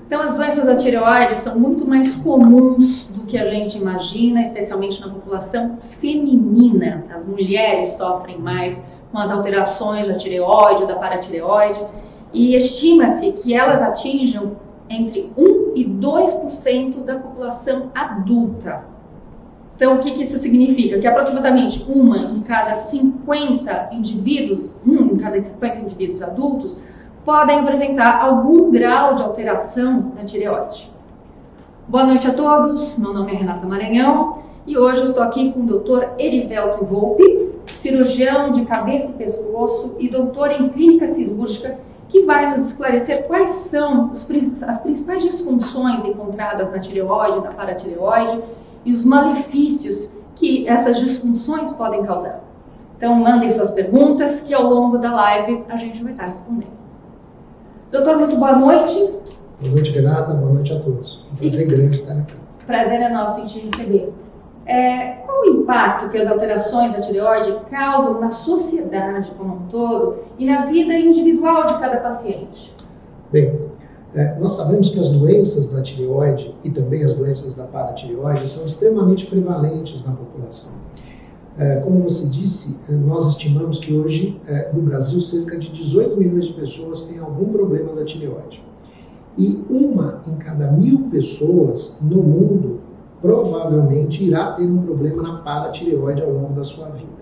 Então, as doenças da tireoide são muito mais comuns do que a gente imagina, especialmente na população feminina. As mulheres sofrem mais com as alterações da tireoide, da paratireoide, e estima-se que elas atinjam entre 1 e 2% da população adulta. Então, o que isso significa? Que aproximadamente uma em cada 50 indivíduos, em cada 50 indivíduos adultos, podem apresentar algum grau de alteração na tireoide. Boa noite a todos, meu nome é Renata Maranhão e hoje eu estou aqui com o Dr. Erivelto Volpi, cirurgião de cabeça e pescoço e doutor em clínica cirúrgica, que vai nos esclarecer quais são as principais disfunções encontradas na tireoide, na paratireoide e os malefícios que essas disfunções podem causar. Então, mandem suas perguntas que ao longo da live a gente vai estar respondendo. Doutor, muito boa noite. Boa noite, Renata. Boa noite a todos. Um prazer grande estar aqui. Prazer é nosso em te receber. Qual o impacto que as alterações da tireoide causam na sociedade como um todo e na vida individual de cada paciente? Bem, nós sabemos que as doenças da tireoide e também as doenças da paratireoide são extremamente prevalentes na população. Como você disse, nós estimamos que hoje, no Brasil, cerca de 18 milhões de pessoas têm algum problema da tireoide. E uma em cada 1.000 pessoas no mundo provavelmente irá ter um problema na paratireoide ao longo da sua vida.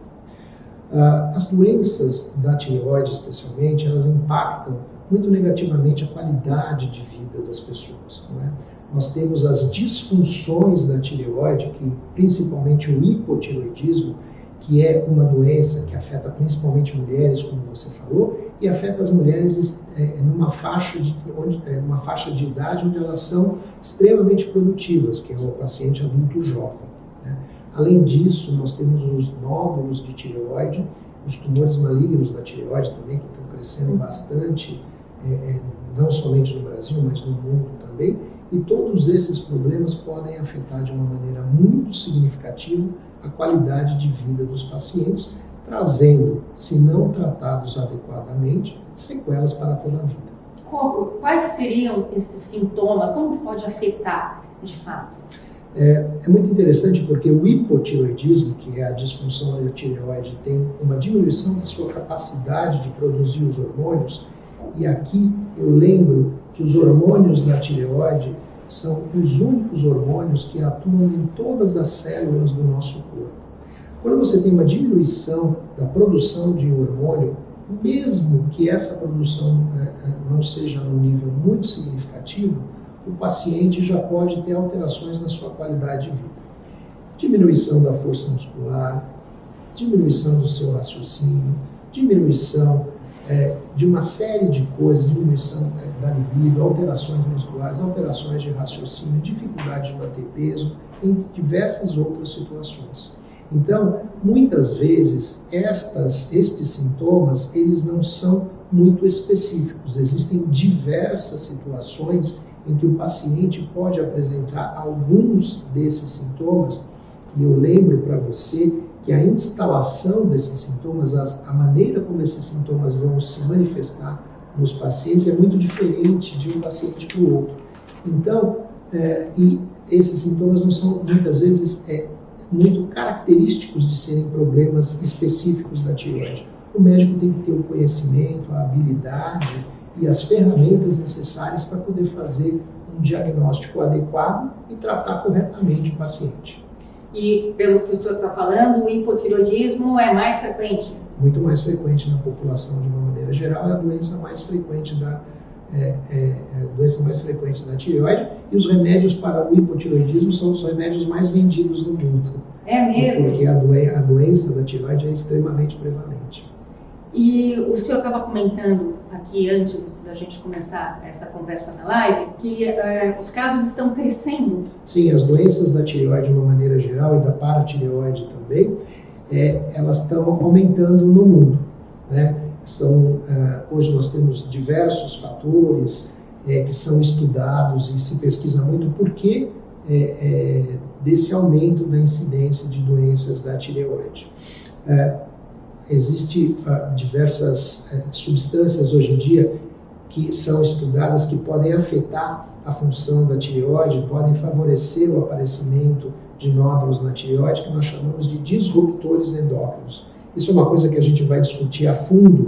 As doenças da tireoide, especialmente, elas impactam muito negativamente a qualidade de vida das pessoas, não é? Nós temos as disfunções da tireoide, que principalmente o hipotireoidismo, que é uma doença que afeta principalmente mulheres, como você falou, e afeta as mulheres numa faixa de idade onde elas são extremamente produtivas, que é o paciente adulto jovem, né? Além disso, nós temos os nódulos de tireoide, os tumores malignos da tireoide também, que estão crescendo bastante, não somente no Brasil, mas no mundo também, e todos esses problemas podem afetar de uma maneira muito significativa a qualidade de vida dos pacientes, trazendo, se não tratados adequadamente, sequelas para toda a vida. Quais seriam esses sintomas? Como pode afetar, de fato? É muito interessante porque o hipotireoidismo, que é a disfunção da tireoide, tem uma diminuição da sua capacidade de produzir os hormônios, e aqui eu lembro que os hormônios da tireoide são os únicos hormônios que atuam em todas as células do nosso corpo. Quando você tem uma diminuição da produção de hormônio, mesmo que essa produção não seja num nível muito significativo, o paciente já pode ter alterações na sua qualidade de vida. Diminuição da força muscular, diminuição do seu raciocínio, diminuição de uma série de coisas, diminuição da libido, alterações musculares, alterações de raciocínio, dificuldade de manter peso, entre diversas outras situações. Então, muitas vezes, estes sintomas, eles não são muito específicos. Existem diversas situações em que o paciente pode apresentar alguns desses sintomas, e eu lembro para você que a instalação desses sintomas, a maneira como esses sintomas vão se manifestar nos pacientes é muito diferente de um paciente para o outro. Então, e esses sintomas não são, muitas vezes, muito característicos de serem problemas específicos da tireoide. O médico tem que ter o conhecimento, a habilidade e as ferramentas necessárias para poder fazer um diagnóstico adequado e tratar corretamente o paciente. E, pelo que o senhor está falando, o hipotireoidismo é mais frequente? Muito mais frequente na população de uma maneira geral, é a doença mais frequente da tireoide, e os remédios para o hipotireoidismo são os remédios mais vendidos no mundo. É mesmo? Porque a doença da tireoide é extremamente prevalente. E o senhor estava comentando aqui, antes da gente começar essa conversa na live, que os casos estão crescendo. Sim, as doenças da tireoide de uma maneira geral e da paratireoide também, elas estão aumentando no mundo, né? Hoje nós temos diversos fatores que são estudados e se pesquisa muito por que desse aumento da incidência de doenças da tireoide. Existem diversas substâncias hoje em dia que são estudadas que podem afetar a função da tireoide, podem favorecer o aparecimento de nódulos na tireoide, que nós chamamos de disruptores endócrinos. Isso é uma coisa que a gente vai discutir a fundo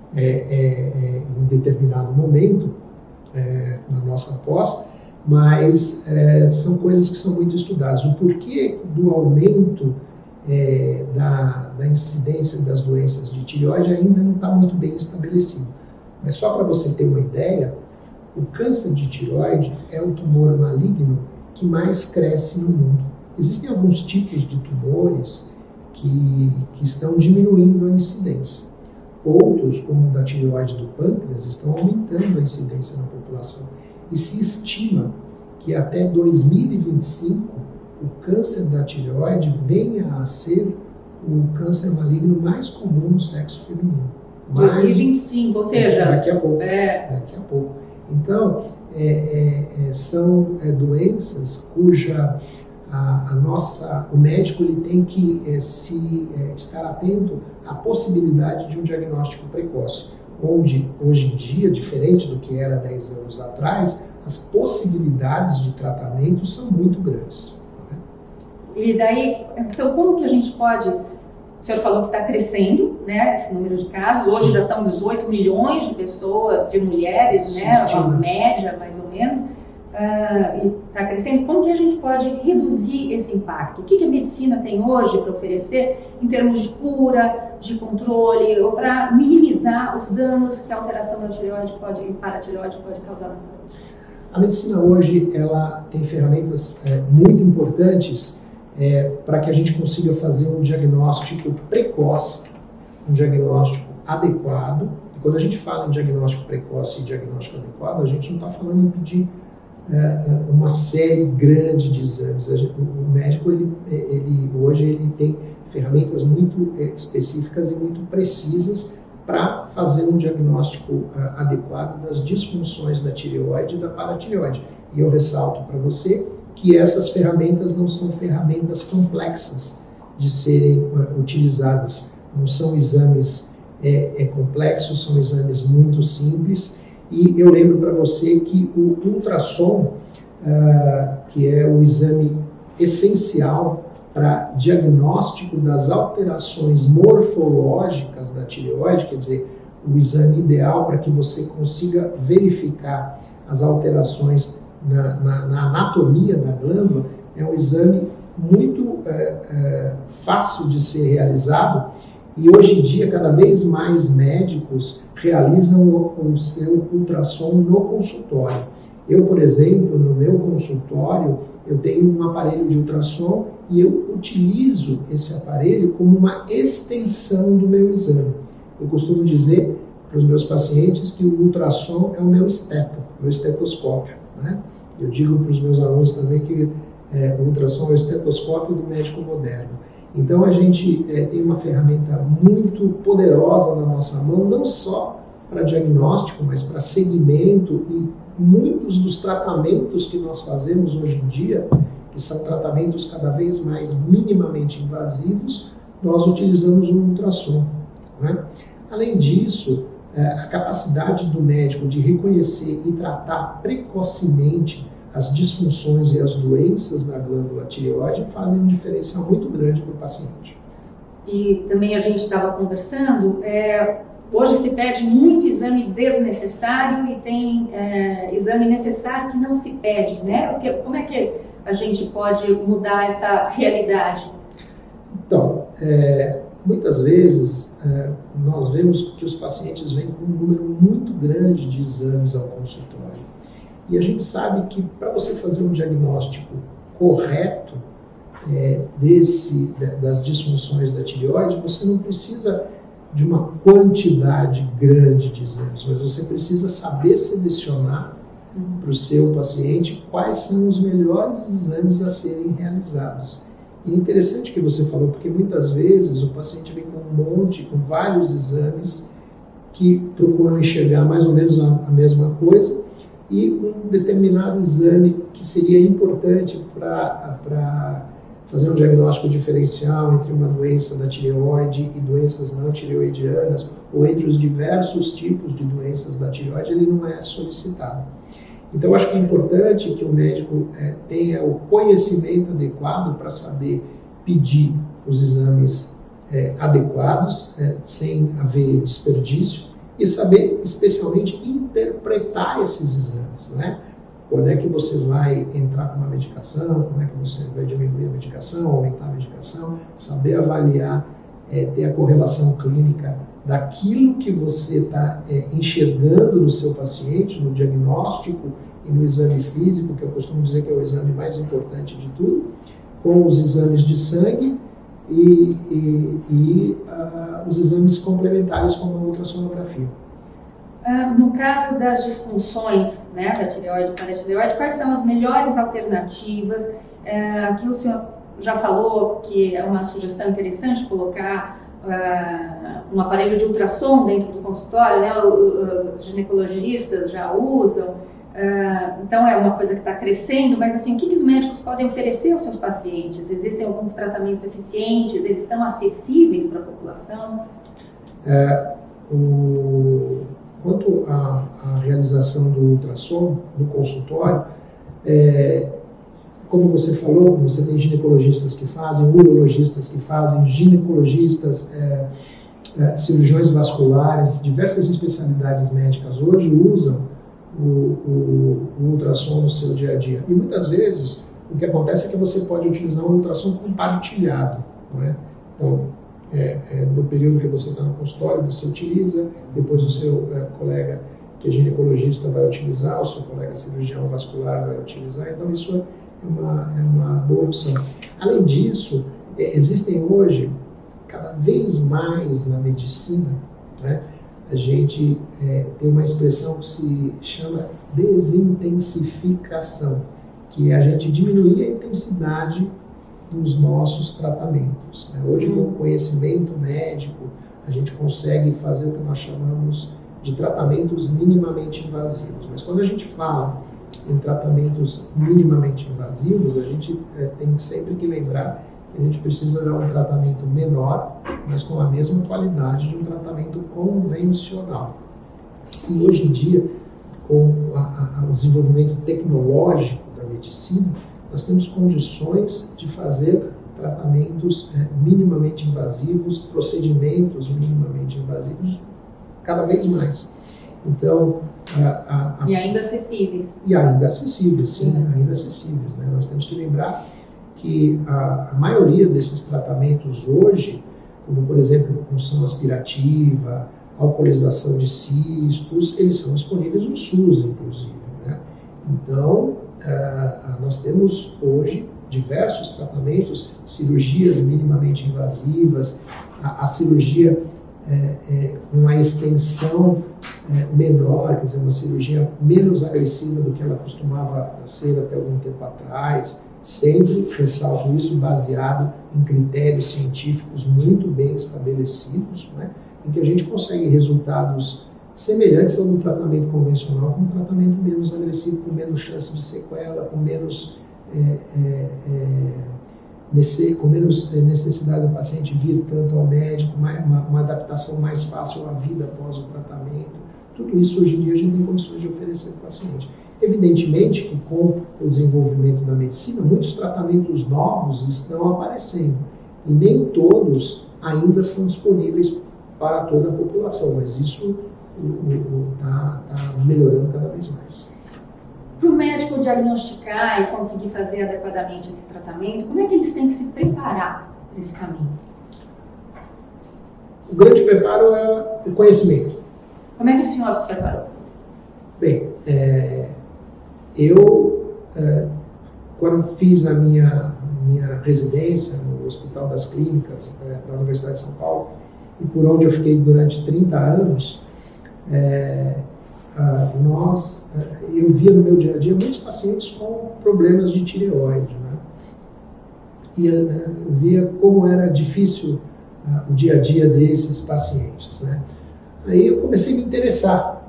em determinado momento na nossa pós, mas são coisas que são muito estudadas. O porquê do aumento da incidência das doenças de tireoide ainda não está muito bem estabelecido. Mas só para você ter uma ideia, o câncer de tireoide é o tumor maligno que mais cresce no mundo. Existem alguns tipos de tumores que estão diminuindo a incidência. Outros, como o da tireoide do pâncreas, estão aumentando a incidência na população. E se estima que até 2025 o câncer da tireoide venha a ser o câncer maligno mais comum do sexo feminino. 2025, ou seja... Daqui a pouco. Daqui a pouco. Então, são doenças cuja o médico ele tem que estar atento à possibilidade de um diagnóstico precoce, onde hoje em dia, diferente do que era 10 anos atrás, as possibilidades de tratamento são muito grandes. E daí, então, como que a gente pode... O senhor falou que está crescendo, né, esse número de casos. Hoje já são 18 milhões de pessoas, de mulheres, né, a média, mais ou menos. E está crescendo. Como que a gente pode reduzir esse impacto? O que a medicina tem hoje para oferecer em termos de cura, de controle, ou para minimizar os danos que a alteração da tireoide paratireoide pode causar na saúde? A medicina hoje ela tem ferramentas muito importantes para que a gente consiga fazer um diagnóstico precoce, um diagnóstico adequado. E quando a gente fala em diagnóstico precoce e diagnóstico adequado, a gente não está falando em pedir uma série grande de exames. O médico hoje ele tem ferramentas muito específicas e muito precisas para fazer um diagnóstico adequado das disfunções da tireoide e da paratireoide. E eu ressalto para você que essas ferramentas não são ferramentas complexas de serem utilizadas. Não são exames complexos, são exames muito simples. E eu lembro para você que o ultrassom, que é o exame essencial para diagnóstico das alterações morfológicas da tireoide, quer dizer, o exame ideal para que você consiga verificar as alterações na anatomia da glândula, é um exame muito fácil de ser realizado, e hoje em dia cada vez mais médicos realizam o seu ultrassom no consultório. Eu, por exemplo, no meu consultório, eu tenho um aparelho de ultrassom e eu utilizo esse aparelho como uma extensão do meu exame. Eu costumo dizer para os meus pacientes que o ultrassom é o meu estetoscópio, né? Eu digo para os meus alunos também que o ultrassom é o estetoscópio do médico moderno. Então a gente tem uma ferramenta muito poderosa na nossa mão, não só para diagnóstico, mas para segmento, e muitos dos tratamentos que nós fazemos hoje em dia, que são tratamentos cada vez mais minimamente invasivos, nós utilizamos um ultrassom, né? Além disso, a capacidade do médico de reconhecer e tratar precocemente as disfunções e as doenças da glândula tireoide fazem um diferencial muito grande para o paciente. E também a gente estava conversando, hoje se pede muito exame desnecessário e tem exame necessário que não se pede, né? Como é que a gente pode mudar essa realidade? Então, muitas vezes nós vemos que os pacientes vêm com um número muito grande de exames ao consultório. E a gente sabe que para você fazer um diagnóstico correto das disfunções da tireoide, você não precisa de uma quantidade grande de exames, mas você precisa saber selecionar para o seu paciente quais são os melhores exames a serem realizados. E é interessante que você falou, porque muitas vezes o paciente vem com vários exames que procuram enxergar mais ou menos a mesma coisa, e um determinado exame que seria importante para fazer um diagnóstico diferencial entre uma doença da tireoide e doenças não tireoidianas, ou entre os diversos tipos de doenças da tireoide, ele não é solicitado. Então, acho que é importante que o médico tenha o conhecimento adequado para saber pedir os exames adequados, sem haver desperdício, e saber, especialmente, interpretar esses exames, né? Quando é que você vai entrar com uma medicação, como é que você vai diminuir a medicação, aumentar a medicação, saber avaliar, ter a correlação clínica daquilo que você está enxergando no seu paciente, no diagnóstico e no exame físico, que eu costumo dizer que é o exame mais importante de tudo, com os exames de sangue e os exames complementares como a ultrassonografia. No caso das disfunções, né, da tireoide e paratireoide, quais são as melhores alternativas? Aqui o senhor já falou que é uma sugestão interessante colocar um aparelho de ultrassom dentro do consultório, né? Os ginecologistas já usam, então é uma coisa que está crescendo, mas assim, o que os médicos podem oferecer aos seus pacientes? Existem alguns tratamentos eficientes, eles são acessíveis para a população? Quanto à realização do ultrassom no consultório, como você falou, você tem ginecologistas que fazem, urologistas que fazem, ginecologistas, cirurgiões vasculares, diversas especialidades médicas hoje usam o ultrassom no seu dia a dia. E muitas vezes o que acontece é que você pode utilizar um ultrassom compartilhado, não é? Então, no período que você está no consultório, você utiliza, depois o seu colega que é ginecologista vai utilizar, o seu colega cirurgião vascular vai utilizar, então isso é uma boa opção. Além disso, existem hoje, cada vez mais na medicina, né, a gente tem uma expressão que se chama desintensificação, que é a gente diminuir a intensidade dos nossos tratamentos. Hoje, com o conhecimento médico, a gente consegue fazer o que nós chamamos de tratamentos minimamente invasivos. Mas quando a gente fala em tratamentos minimamente invasivos, a gente tem sempre que lembrar que a gente precisa dar um tratamento menor, mas com a mesma qualidade de um tratamento convencional. E hoje em dia, com o desenvolvimento tecnológico da medicina, nós temos condições de fazer tratamentos minimamente invasivos, procedimentos minimamente invasivos, cada vez mais. Então, e ainda acessíveis. E ainda acessíveis, sim, ainda acessíveis. Né? Nós temos que lembrar que a maioria desses tratamentos hoje, como por exemplo, punção aspirativa, alcoolização de cistos, eles são disponíveis no SUS, inclusive. Né? Então, nós temos hoje diversos tratamentos, cirurgias minimamente invasivas, a cirurgia com uma extensão menor, quer dizer, uma cirurgia menos agressiva do que ela costumava ser até algum tempo atrás, sempre, ressalto isso, baseado em critérios científicos muito bem estabelecidos, né, em que a gente consegue resultados semelhantes ao do tratamento convencional, com um tratamento menos agressivo, com menos chance de sequela, com menos necessidade do paciente vir tanto ao médico, uma adaptação mais fácil à vida após o tratamento. Tudo isso hoje em dia a gente tem condições de oferecer para o paciente. Evidentemente que com o desenvolvimento da medicina, muitos tratamentos novos estão aparecendo e nem todos ainda são disponíveis para toda a população, mas isso está melhorando cada vez mais. Para o médico diagnosticar e conseguir fazer adequadamente esse tratamento, como é que eles têm que se preparar para esse caminho? O grande preparo é o conhecimento. Como é que o senhor se preparou? Bem, eu, quando fiz a minha residência no Hospital das Clínicas da Universidade de São Paulo, e por onde eu fiquei durante 30 anos, eu via no meu dia a dia muitos pacientes com problemas de tireoide, né? E eu via como era difícil o dia a dia desses pacientes, né? Aí eu comecei a me interessar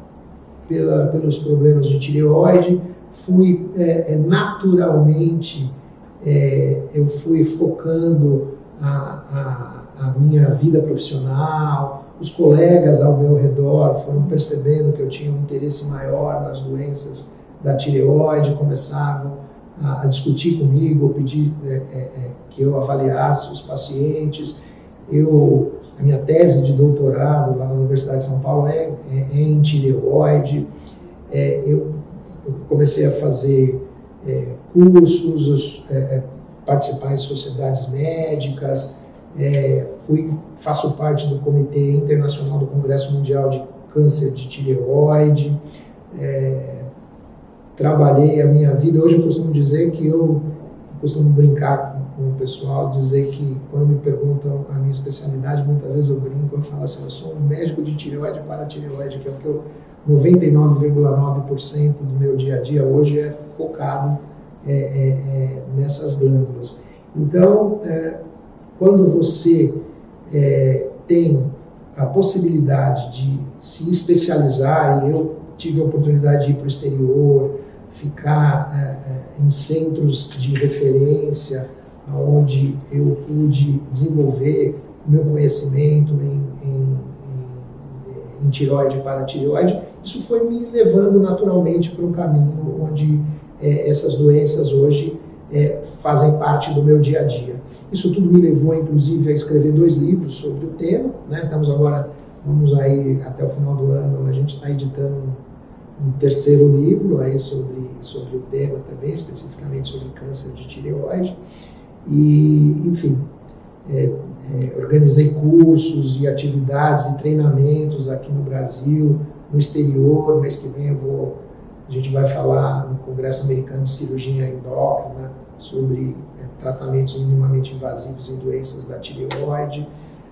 pelos problemas de tireoide, fui naturalmente eu fui focando a minha vida profissional, os colegas ao meu redor foram percebendo que eu tinha um interesse maior nas doenças da tireoide, começaram a discutir comigo, pedir que eu avaliasse os pacientes. A minha tese de doutorado lá na Universidade de São Paulo é em tireoide. Eu comecei a fazer cursos, participar em sociedades médicas, faço parte do Comitê Internacional do Congresso Mundial de Câncer de Tireoide, trabalhei a minha vida. Hoje eu costumo dizer que eu costumo brincar com o pessoal, dizer que quando me perguntam a minha especialidade, muitas vezes eu brinco, eu falo assim, eu sou um médico de tireoide para tireoide, que é o que 99,9% do meu dia a dia hoje é focado nessas glândulas. Então, quando você tem a possibilidade de se especializar, e eu tive a oportunidade de ir para o exterior, ficar em centros de referência, onde eu pude desenvolver o meu conhecimento em tireoide e paratireoide, isso foi me levando naturalmente para um caminho onde essas doenças hoje fazem parte do meu dia a dia. Isso tudo me levou, inclusive, a escrever 2 livros sobre o tema, né? Vamos aí até o final do ano, a gente está editando um 3º livro aí sobre o tema também, especificamente sobre câncer de tireoide. E, enfim, organizei cursos e atividades e treinamentos aqui no Brasil, no exterior. Mês que vem a gente vai falar no Congresso Americano de Cirurgia Endócrina sobre tratamentos minimamente invasivos em doenças da tireoide.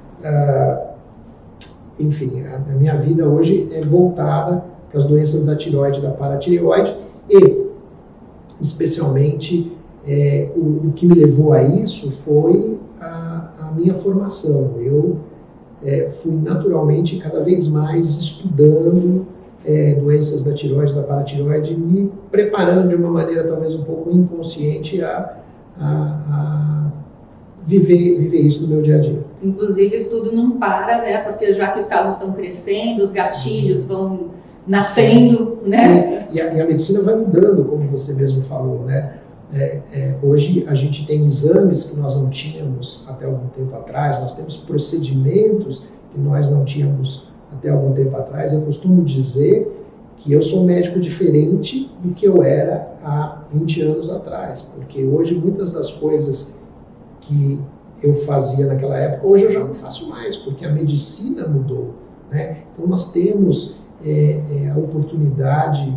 Enfim, a minha vida hoje é voltada para as doenças da tireoide e da paratireoide, e especialmente o que me levou a isso foi a minha formação. Eu fui naturalmente cada vez mais estudando doenças da tireoide, da paratireoide, me preparando de uma maneira talvez um pouco inconsciente a viver isso no meu dia a dia. Inclusive, isso tudo não para, né? Porque já que os casos estão crescendo, os gatilhos vão nascendo, né? E a medicina vai mudando, como você mesmo falou, né? Hoje a gente tem exames que nós não tínhamos até algum tempo atrás, nós temos procedimentos que nós não tínhamos até algum tempo atrás. Eu costumo dizer que eu sou um médico diferente do que eu era há 20 anos atrás, porque hoje muitas das coisas que eu fazia naquela época, hoje eu já não faço mais, porque a medicina mudou, né? Então nós temos a oportunidade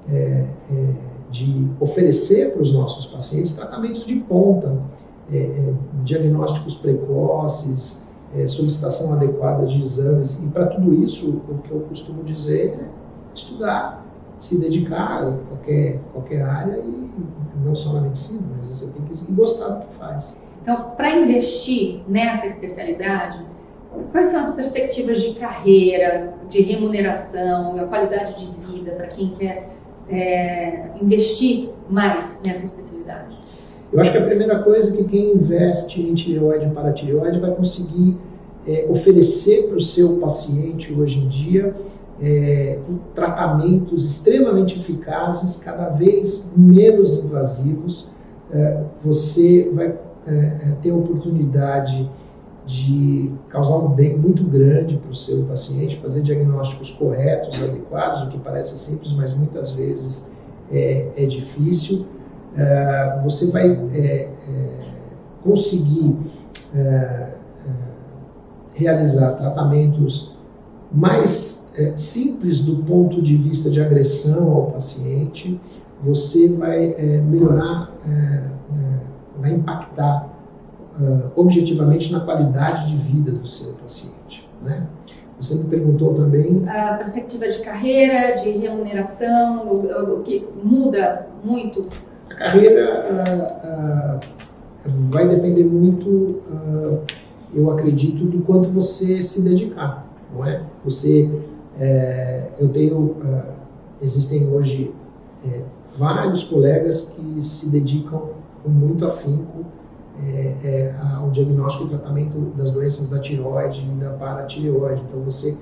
de oferecer para os nossos pacientes tratamentos de ponta, diagnósticos precoces, solicitação adequada de exames, e para tudo isso o que eu costumo dizer é estudar, se dedicar a qualquer área, e não só na medicina, mas você tem que gostar do que faz. Então, para investir nessa especialidade, quais são as perspectivas de carreira, de remuneração, a qualidade de vida para quem quer investir mais nessa especialidade? Eu acho que a primeira coisa é que quem investe em tireoide e paratireoide vai conseguir oferecer para o seu paciente hoje em dia tratamentos extremamente eficazes, cada vez menos invasivos. Você vai ter a oportunidade de causar um bem muito grande para o seu paciente, fazer diagnósticos corretos, adequados, o que parece simples, mas muitas vezes é difícil. Você vai conseguir realizar tratamentos mais simples do ponto de vista de agressão ao paciente. Você vai melhorar, vai impactar objetivamente na qualidade de vida do seu paciente, né? Você me perguntou também a perspectiva de carreira, de remuneração, o que muda muito. A carreira vai depender muito, eu acredito, do quanto você se dedicar, não é? Existem hoje vários colegas que se dedicam com muito afinco ao diagnóstico e tratamento das doenças da tireoide e da paratireoide. Então você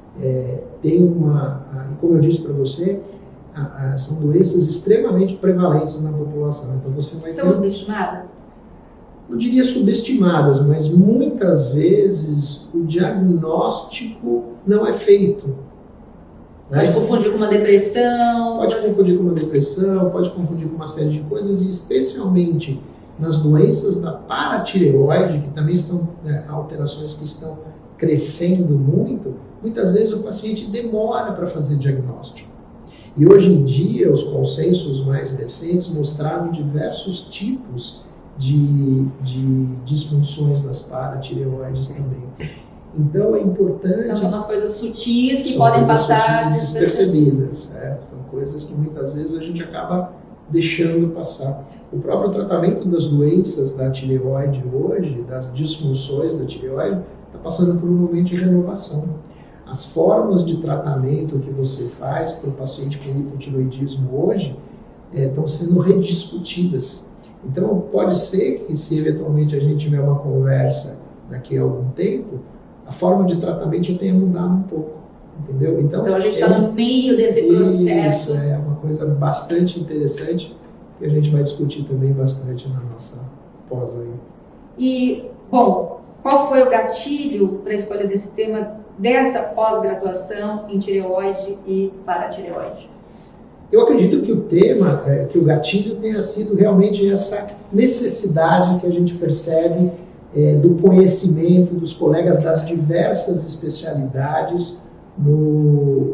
tem como eu disse para você, são doenças extremamente prevalentes na população. Então você vai São subestimadas? Não diria subestimadas, mas muitas vezes o diagnóstico não é feito. Pode confundir com uma depressão. Pode confundir com uma depressão, pode confundir com uma série de coisas, e especialmente nas doenças da paratireoide, que também são alterações que estão crescendo muito, muitas vezes o paciente demora para fazer diagnóstico. E hoje em dia, os consensos mais recentes mostraram diversos tipos de disfunções das paratireoides também. Então é importante... Então são umas coisas sutis que podem passar despercebidas. São coisas que muitas vezes a gente acaba deixando passar. O próprio tratamento das doenças da tireoide hoje, das disfunções da tireoide, está passando por um momento de renovação. As formas de tratamento que você faz para o paciente com hipotireoidismo hoje estão sendo rediscutidas. Então, pode ser que, se eventualmente a gente tiver uma conversa daqui a algum tempo, a forma de tratamento tenha mudado um pouco, entendeu? Então a gente está no meio desse processo. Isso é uma coisa bastante interessante que a gente vai discutir também bastante na nossa pós aí. E, bom, qual foi o gatilho para a escolha desse tema dessa pós-graduação em tireoide e paratireoide? Eu acredito que o tema, que o gatilho tenha sido realmente essa necessidade que a gente percebe do conhecimento dos colegas das diversas especialidades no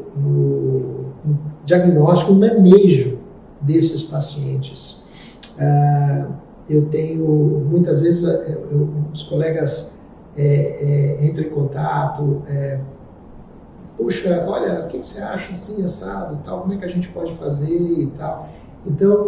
diagnóstico e manejo desses pacientes. Eu tenho, muitas vezes, os colegas entram em contato, puxa, olha, o que você acha assim, assado, tal, como é que a gente pode fazer e tal. Então,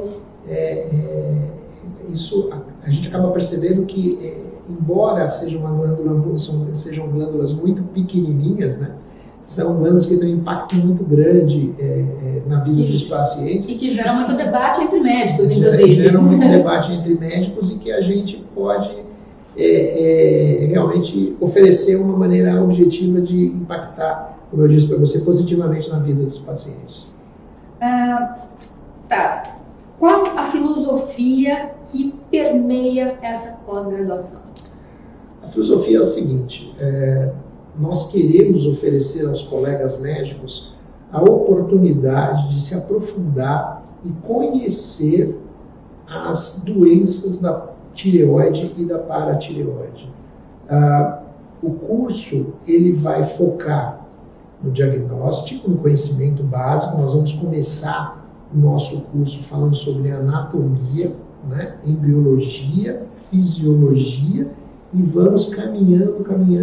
isso a gente acaba percebendo que, embora sejam glândulas muito pequenininhas, né, são glândulas que têm um impacto muito grande na vida dos pacientes. E que geram muito debate entre médicos, inclusive. Geram muito debate entre médicos, e que a gente pode realmente oferecer uma maneira objetiva de impactar, como eu disse para você, positivamente na vida dos pacientes. Tá. Qual a filosofia que permeia essa pós-graduação? A filosofia é o seguinte: nós queremos oferecer aos colegas médicos a oportunidade de se aprofundar e conhecer as doenças da tireoide e da paratireoide. O curso ele vai focar no diagnóstico, no conhecimento básico. Nós vamos começar o nosso curso falando sobre anatomia, né, embriologia, fisiologia, e vamos caminhando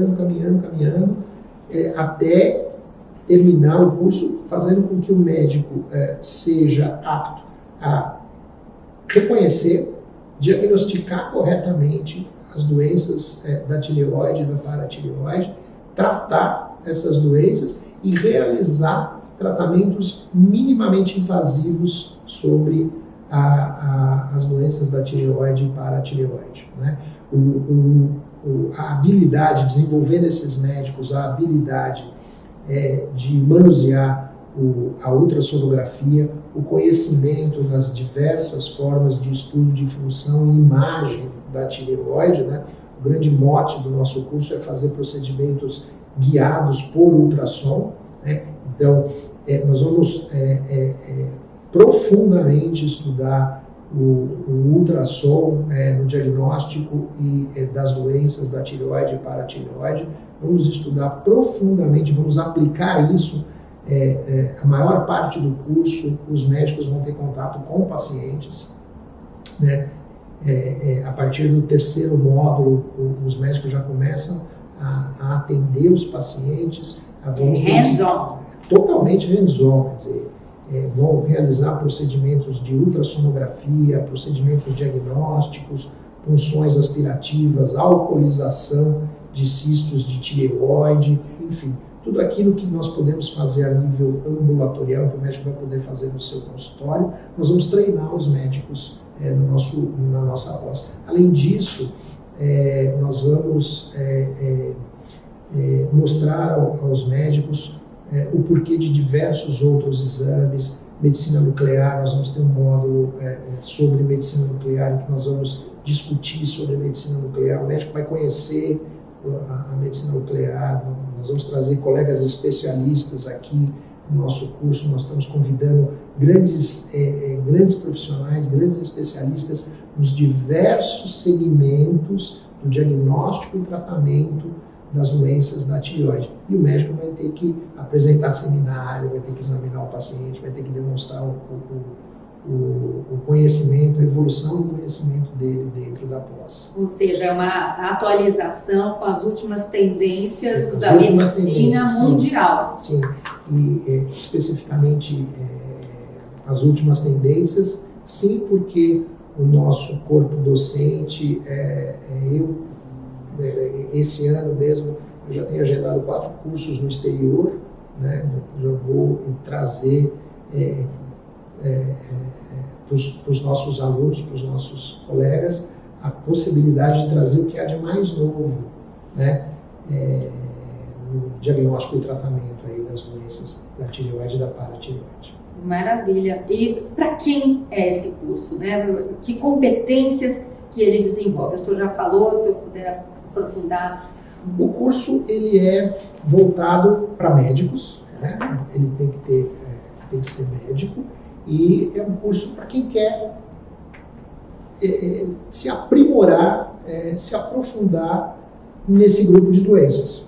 até terminar o curso, fazendo com que o médico seja apto a reconhecer, diagnosticar corretamente as doenças da tireoide e da paratireoide, tratar essas doenças e realizar tratamentos minimamente invasivos sobre as doenças da tireoide e paratireoide, né? A habilidade, desenvolver nesses médicos a habilidade de manusear a ultrassonografia, o conhecimento das diversas formas de estudo de função e imagem da tireoide, né? O grande mote do nosso curso é fazer procedimentos guiados por ultrassom, né? Então, nós vamos profundamente estudar o ultrassom no diagnóstico das doenças da tireoide e paratireoide. Vamos estudar profundamente, vamos aplicar isso. A maior parte do curso, os médicos vão ter contato com pacientes, né? A partir do terceiro módulo, os médicos já começam a atender os pacientes. Hands-on. Totalmente hands-on, quer dizer, vão realizar procedimentos de ultrassonografia, procedimentos diagnósticos, punções aspirativas, alcoolização de cistos de tireoide, enfim, tudo aquilo que nós podemos fazer a nível ambulatorial, que o médico vai poder fazer no seu consultório, nós vamos treinar os médicos na nossa pós. Além disso, nós vamos mostrar aos médicos o porquê de diversos outros exames. Medicina nuclear, nós vamos ter um módulo sobre medicina nuclear, em que nós vamos discutir sobre a medicina nuclear. O médico vai conhecer a medicina nuclear, nós vamos trazer colegas especialistas aqui no nosso curso. Nós estamos convidando grandes profissionais, grandes especialistas nos diversos segmentos do diagnóstico e tratamento das doenças da tireoide. E o médico vai ter que apresentar seminário, vai ter que examinar o paciente, vai ter que demonstrar o conhecimento, a evolução do conhecimento dele dentro da pós. Ou seja, é uma atualização com as últimas tendências da medicina mundial. Sim, e especificamente as últimas tendências, sim, porque o nosso corpo docente, esse ano mesmo, eu já tenho agendado 4 cursos no exterior, né? Eu vou trazer para os nossos alunos, para os nossos colegas, a possibilidade de trazer o que há de mais novo, né? No diagnóstico e tratamento aí das doenças da tireoide e da paratireoide. Maravilha. E para quem é esse curso, né? Que competências que ele desenvolve? O senhor já falou, se eu puder aprofundar. O curso ele é voltado para médicos, né? Ele tem que ser médico, e é um curso para quem quer se aprimorar, se aprofundar nesse grupo de doenças.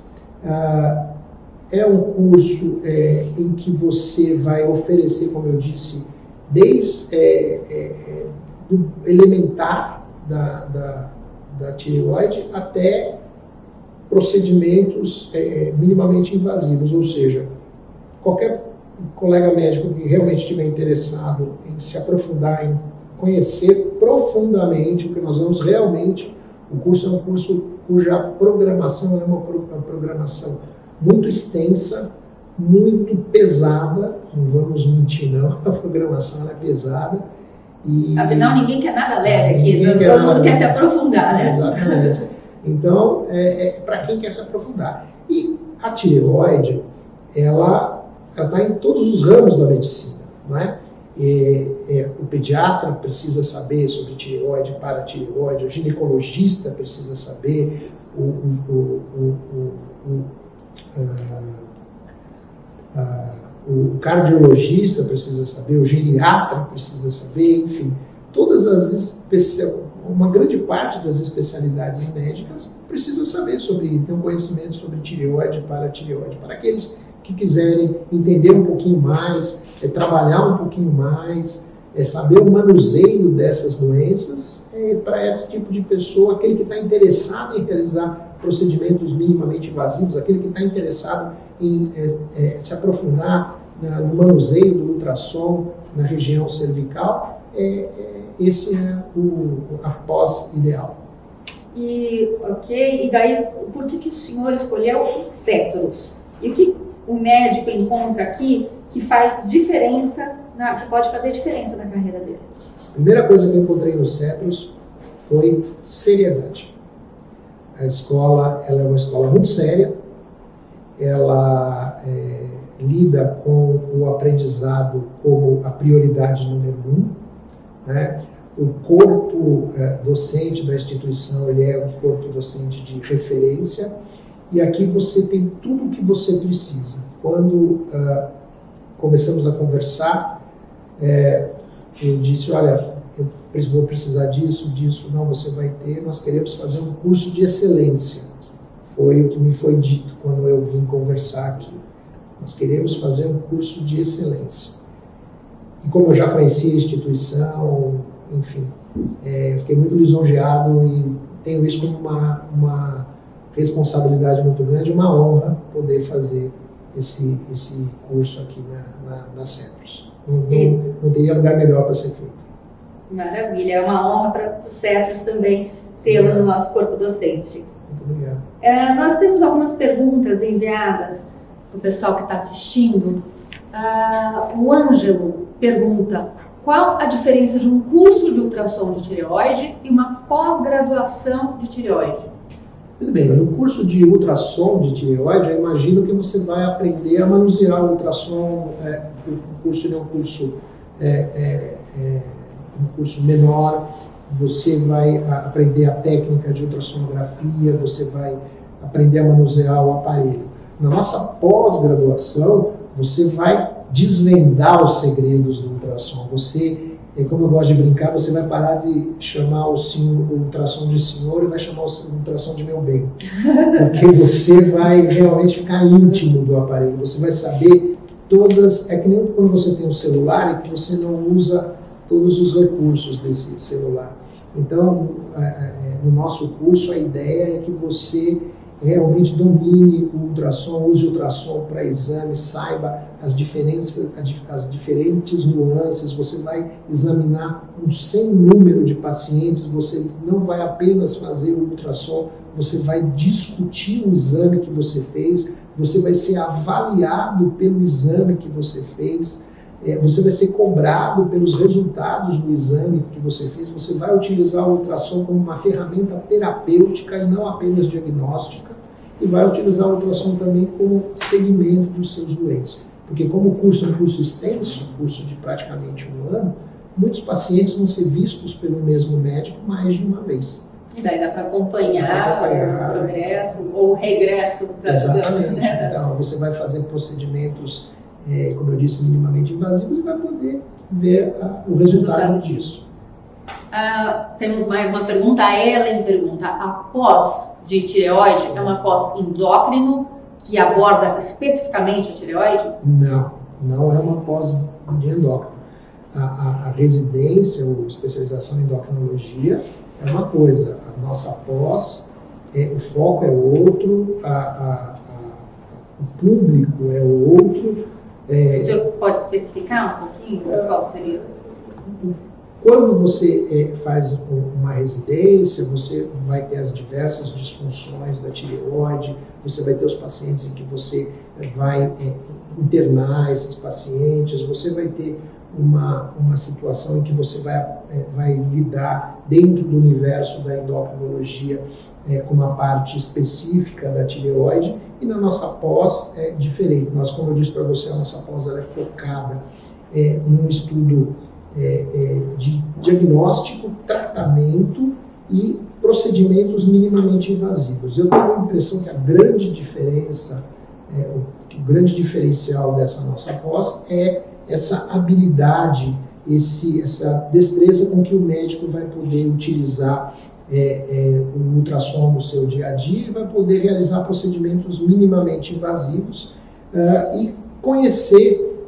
É um curso em que você vai oferecer, como eu disse, desde do elementar da tireoide até procedimentos minimamente invasivos, ou seja, qualquer colega médico que realmente estiver interessado em se aprofundar, em conhecer profundamente, porque nós vamos realmente, o curso é um curso cuja programação é uma programação muito extensa, muito pesada, não vamos mentir não, a programação é pesada. Afinal, ninguém quer nada leve aqui, todo mundo quer se aprofundar, né? Exatamente. Então, para quem quer se aprofundar. E a tireoide, ela está em todos os ramos da medicina, não é? O pediatra precisa saber sobre tireoide, paratireoide, o ginecologista precisa saber, o cardiologista precisa saber, o geriatra precisa saber, enfim, uma grande parte das especialidades médicas precisa saber ter um conhecimento sobre tireoide e paratireoide. Para aqueles que quiserem entender um pouquinho mais, trabalhar um pouquinho mais, saber o manuseio dessas doenças, para esse tipo de pessoa, aquele que está interessado em realizar procedimentos minimamente invasivos, aquele que está interessado em se aprofundar no manuseio do ultrassom na região cervical, esse é a pós ideal. E daí, por que o senhor escolheu os cetros? E o que o médico encontra aqui que faz diferença, que pode fazer diferença na carreira dele? A primeira coisa que eu encontrei nos cetros foi seriedade. A escola, ela é uma escola muito séria, ela lida com o aprendizado como a prioridade número 1, né? O corpo docente da instituição, ele é um corpo docente de referência, e aqui você tem tudo o que você precisa. Quando começamos a conversar, eu disse, olha, eu vou precisar disso, não, você vai ter, nós queremos fazer um curso de excelência. Foi o que me foi dito quando eu vim conversar aqui. Nós queremos fazer um curso de excelência. E como eu já conhecia a instituição, enfim, fiquei muito lisonjeado e tenho isso como uma responsabilidade muito grande, uma honra poder fazer esse curso aqui na Cetros. Não teria lugar melhor para ser feito. Maravilha, é uma honra para os Cetros também tê-lo no nosso corpo docente. Muito obrigado. Nós temos algumas perguntas enviadas para o pessoal que está assistindo. O Ângelo pergunta: qual a diferença de um curso de ultrassom de tireoide e uma pós-graduação de tireoide? Tudo bem, no curso de ultrassom de tireoide, eu imagino que você vai aprender a manusear o ultrassom. O curso é um curso menor, você vai aprender a técnica de ultrassonografia, você vai aprender a manusear o aparelho. Na nossa pós-graduação, você vai desvendar os segredos do ultrassom. Você, como eu gosto de brincar, você vai parar de chamar o ultrassom de senhor e vai chamar o ultrassom de meu bem. Porque você vai realmente ficar íntimo do aparelho. Você vai saber todas... É que nem quando você tem um celular e que você não usa todos os recursos desse celular. Então, no nosso curso, a ideia é que você realmente domine o ultrassom, use o ultrassom para exame, saiba as diferentes nuances, você vai examinar um sem número de pacientes, você não vai apenas fazer o ultrassom, você vai discutir o exame que você fez, você vai ser avaliado pelo exame que você fez, você vai ser cobrado pelos resultados do exame que você fez, você vai utilizar o ultrassom como uma ferramenta terapêutica e não apenas diagnóstica, e vai utilizar o ultrassom também como segmento dos seus doentes. Porque como o curso é um curso extenso, um curso de praticamente 1 ano, muitos pacientes vão ser vistos pelo mesmo médico mais de uma vez. E daí dá para acompanhar o progresso ou o regresso. Exatamente. Né? Então, você vai fazer procedimentos, como eu disse, minimamente invasivos e vai poder ver o resultado disso. Temos mais uma pergunta. A Ellen pergunta: a pós de tireoide é uma pós endócrino que aborda especificamente a tireoide? Não, não é uma pós de endócrino. A residência ou especialização em endocrinologia é uma coisa, a nossa pós, o foco é outro, o público é outro. O senhor pode especificar um pouquinho qual seria? Quando você faz uma residência, você vai ter as diversas disfunções da tireoide, você vai ter os pacientes em que você vai internar esses pacientes, você vai ter uma situação em que você vai lidar dentro do universo da endocrinologia com uma parte específica da tireoide, e na nossa pós é diferente. Nós, como eu disse para você, a nossa pós ela é focada num estudo de diagnóstico, tratamento e procedimentos minimamente invasivos. Eu tenho a impressão que a grande diferença, o grande diferencial dessa nossa pós é essa habilidade, essa destreza com que o médico vai poder utilizar o ultrassom no seu dia a dia e vai poder realizar procedimentos minimamente invasivos e conhecer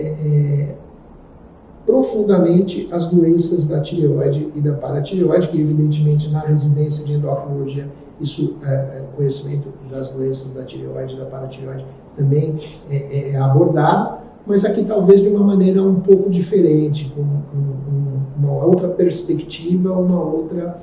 profundamente as doenças da tireoide e da paratireoide, que evidentemente na residência de endocrinologia conhecimento das doenças da tireoide e da paratireoide também é abordado, mas aqui talvez de uma maneira um pouco diferente, com uma outra perspectiva, uma outra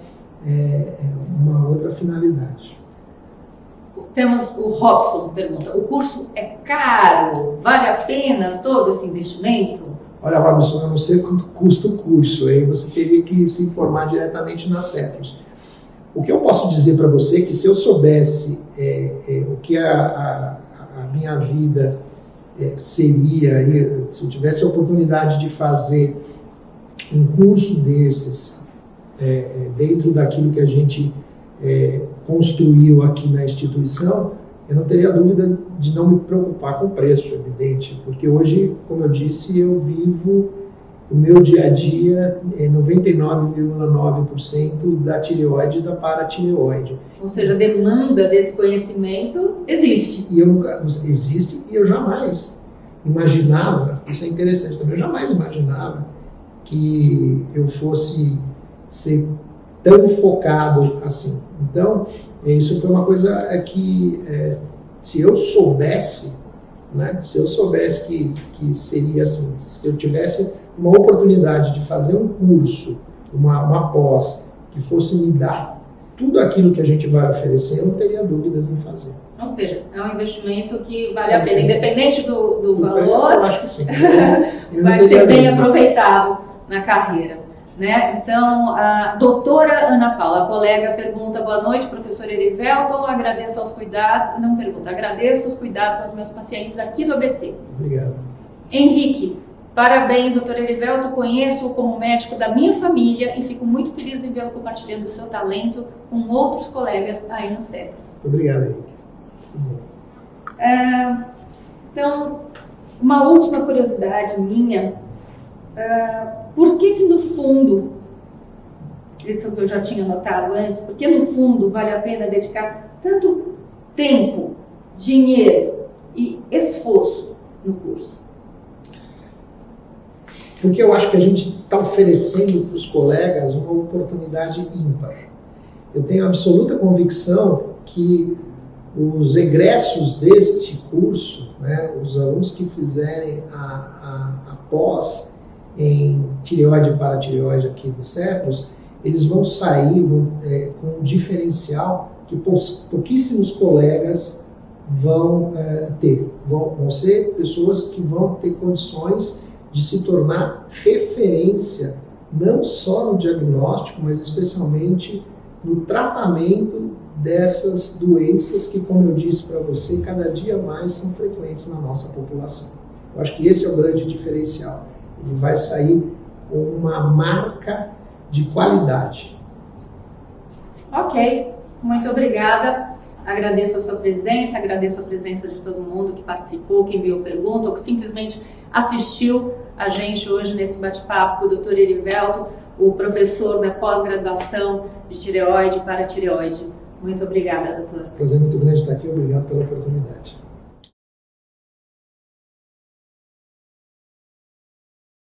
finalidade. Temos o Robson pergunta: o curso é caro? Vale a pena todo esse investimento? Olha, Robson, eu não sei quanto custa o curso, aí você teria que se informar diretamente na CETROS. O que eu posso dizer para você é que se eu soubesse o que a minha vida seria, se eu tivesse a oportunidade de fazer um curso desses, dentro daquilo que a gente construiu aqui na instituição, eu não teria dúvida de não me preocupar com o preço, evidente, porque hoje, como eu disse, eu vivo o meu dia a dia 99,9% da tireoide e da paratireoide. Ou seja, a demanda desse conhecimento existe. Existe, e eu jamais imaginava, isso é interessante também, eu jamais imaginava que eu fosse ser tão focado assim. Então, isso foi uma coisa que, se eu soubesse, né, que seria assim, se eu tivesse uma oportunidade de fazer um curso, uma pós, que fosse me dar tudo aquilo que a gente vai oferecer, eu não teria dúvidas em fazer. Ou seja, é um investimento que vale a pena, independente do valor, eu acho que sim. Vai ser bem aproveitado na carreira. Né? Então, a doutora Ana Paula, a colega, pergunta: boa noite, professor Erivelton, agradeço os cuidados aos meus pacientes aqui do ABC. Obrigado. Henrique, parabéns, doutor Erivelton, conheço-o como médico da minha família e fico muito feliz em vê-lo compartilhando seu talento com outros colegas aí no CEPES. Obrigado, Henrique. Então, uma última curiosidade minha, por que no fundo, isso que eu já tinha notado antes, por que no fundo vale a pena dedicar tanto tempo, dinheiro e esforço no curso? Porque eu acho que a gente está oferecendo para os colegas uma oportunidade ímpar. Eu tenho absoluta convicção que os egressos deste curso, né, os alunos que fizerem a pós em tireoide e paratireoide aqui do CEPES, eles vão sair com um diferencial que pouquíssimos colegas vão ter. Vão ser pessoas que vão ter condições de se tornar referência, não só no diagnóstico, mas especialmente no tratamento dessas doenças que, como eu disse para você, cada dia mais são frequentes na nossa população. Eu acho que esse é o grande diferencial. Ele vai sair com uma marca de qualidade. Ok, muito obrigada. Agradeço a sua presença, agradeço a presença de todo mundo que participou, que enviou pergunta ou que simplesmente assistiu a gente hoje nesse bate-papo com o Dr. Erivelton, o professor da pós-graduação de tireoide e paratireoide. Muito obrigada, doutor. Prazer muito grande estar aqui. Obrigado pela oportunidade.